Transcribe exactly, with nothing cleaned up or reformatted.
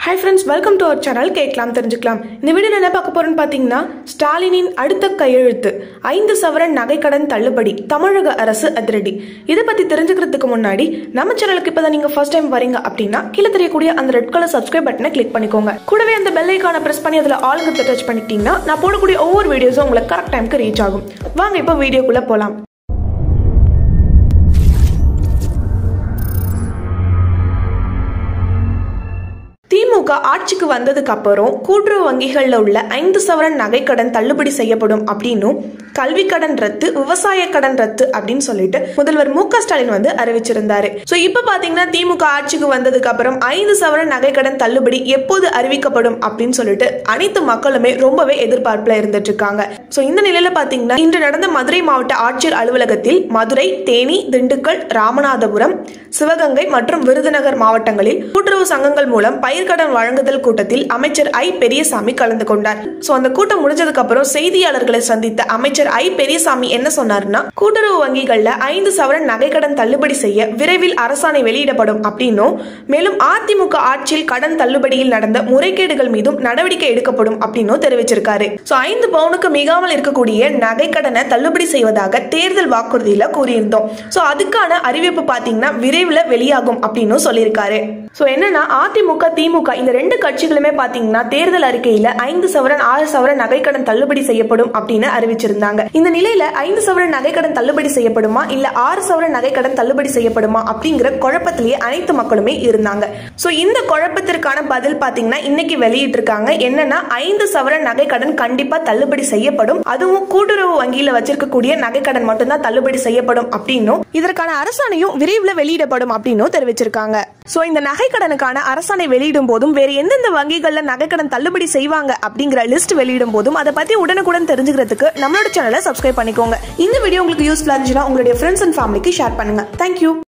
Hi friends, welcome to our channel கேட்கலாம் தெரிஞ்சுக்கலாம். இந்த வீடியோல என்ன பார்க்க போறோம்னு பாத்தீங்கன்னா ஸ்டாலினின் அடுத்த கையெழுத்து ஐந்து சவரன் நகைக்கடன் தள்ளுபடி தமிழக அரசு அதிரடி. இத பத்தி தெரிஞ்சுக்கிறதுக்கு முன்னாடி நம்ம சேனலுக்கு இப்பதான் நீங்க ஃபர்ஸ்ட் டைம் வரீங்க அப்படினா கீழ தெரியக்கூடிய அந்த ரெட் கலர் subscribe பட்டனை கிளிக் பண்ணிக்கோங்க. கூடவே அந்த பெல் ஐகானை பிரஸ் பண்ணி அதுல ஆல் க்கு டச் பண்ணிட்டீங்கன்னா நான் போடக்கூடிய ஒவ்வொரு வீடியோஸும் உங்களுக்கு கரெக்ட் டைம்க்கு ரீச் ஆகும். வாங்க இப்போ வீடியோக்குள்ள போலாம். திமுக ஆட்சிக்கு வந்ததுக்கு அப்புறம் கூட்டுறவு வங்கிகள்ல உள்ள ஐந்து சவரன் நகை கடன் தள்ளுபடி செய்யப்படும் அப்படின்னும் கல்வி கடன் ரத்து விவசாய கடன் ரத்து அப்படின்னு சொல்லிட்டு முதல்வர் மு க ஸ்டாலின் வந்து அறிவிச்சிருந்தாரு. சோ இப்ப பாத்தீங்கன்னா திமுக ஆட்சிக்கு வந்ததுக்கு அப்புறம் ஐந்து சவரன் நகை கடன் தள்ளுபடி எப்போது அறிவிக்கப்படும் அப்படின்னு சொல்லிட்டு அனைத்து மக்களுமே ரொம்பவே எதிர்பார்ப்புல இருந்துட்டு இருக்காங்க. சோ இந்த நிலையில பாத்தீங்கன்னா இன்று நடந்த மதுரை மாவட்ட ஆட்சியர் அலுவலகத்தில் மதுரை, தேனி, திண்டுக்கல், ராமநாதபுரம், சிவகங்கை மற்றும் விருதுநகர் மாவட்டங்களில் கூட்டுறவு சங்கங்கள் மூலம் பயிர்க்கடன் வழங்குதல் கூட்டத்தில் அமைச்சர் ஐ பெரியசாமி கலந்து கொண்டார். சோ அந்த கூட்டம் முடிஞ்சதுக்கு அப்புறம் செய்தியாளர்களை சந்தித்த அமைச்சர் ஐ பெரியசாமி என்ன சொன்னார்னா, கூட்டுறவு வங்கிகள்ல ஐந்து சவரன் நகைக்கடன் தள்ளுபடி செய்ய விரைவில் அரசாணை வெளியிடப்படும் அப்படின்னும், மேலும் அதிமுக ஆட்சியில் கடன் தள்ளுபடியில் நடந்த முறைகேடுகள் மீதும் நடவடிக்கை எடுக்கப்படும் அப்படின்னும் தெரிவிச்சிருக்காரு. சோ ஐந்து பவுனுக்கு மிகாமல் இருக்கக்கூடிய நகைக்கடனை தள்ளுபடி செய்வதாக தேர்தல் வாக்குறுதியில கூறியிருந்தோம். சோ அதுக்கான அறிவிப்பு பாத்தீங்கன்னா விரைவில் வெளியாகும் அப்படின்னு சொல்லியிருக்காரு. சோ என்னன்னா அதிமுக திமுக இந்த ரெண்டு கட்சிகளுமே பாத்தீங்கன்னா தேர்தல் அறிக்கையில ஐந்து சவரன் ஆறு சவரன் நகைக்கடன் தள்ளுபடி செய்யப்படும் அப்படின்னு அறிவிச்சிருந்தாங்க. இந்த நிலையில ஐந்து சவரன் நகைக்கடன் தள்ளுபடி செய்யப்படுமா இல்ல ஆறு சவரன் நகைக்கடன் தள்ளுபடி செய்யப்படுமா அப்படிங்கிற குழப்பத்திலேயே அனைத்து மக்களுமே இருந்தாங்க. சோ இந்த குழப்பத்திற்கான பதில் பாத்தீங்கன்னா இன்னைக்கு வெளியிட்டு இருக்காங்க. என்னன்னா ஐந்து சவரன் நகைக்கடன் கண்டிப்பா தள்ளுபடி செய்யப்படும், அதுவும் கூட்டுறவு வங்கியில வச்சிருக்கக்கூடிய நகைக்கடன் மட்டும்தான் தள்ளுபடி செய்யப்படும் அப்படின்னும், இதற்கான அரசாணையும் விரைவில் வெளியிடப்படும் அப்படின்னு தெரிவிச்சிருக்காங்க. சோ இந்த நகைக்கடனுக்கான அரசாணை வெளியிடும் போதும் வேற எந்தெந்த வங்கிகள்ல நகைக்கடன் தள்ளுபடி செய்வாங்க அப்படிங்கிற லிஸ்ட் வெளியிடும் போதும் அதை பத்தி உடனுக்குடன் தெரிஞ்சுக்கிறதுக்கு நம்மளோட சேனலை சப்ஸ்கிரைப் பண்ணிக்கோங்க. இந்த வீடியோ உங்களுக்கு யூஸ்ஃபுல்லா இருந்துச்சுன்னா உங்களுடைய ஃப்ரெண்ட்ஸ் அண்ட் ஃபேமிலிக்கு ஷேர் பண்ணுங்க. தேங்க்யூ.